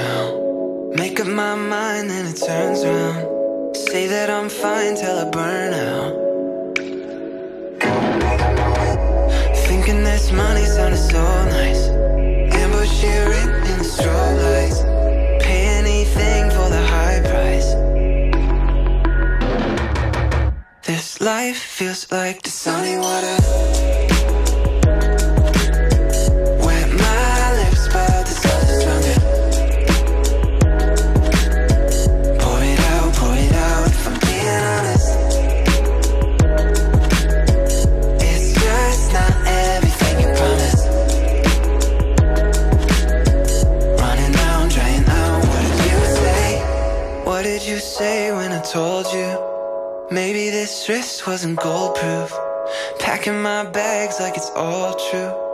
now. Make up my mind and it turns round. Say that I'm fine till I burn out. Thinking this money sounded so nice. Ambush here in the strobe lights. Pay anything for the high price. This life feels like the sunny water. Wet my lips but the sun's stronger. Pour it out if I'm being honest. It's just not everything you promised. Running out, drying out, what did you say? What did you say when I told you? Maybe this wrist wasn't gold proof. Packing my bags like it's all true.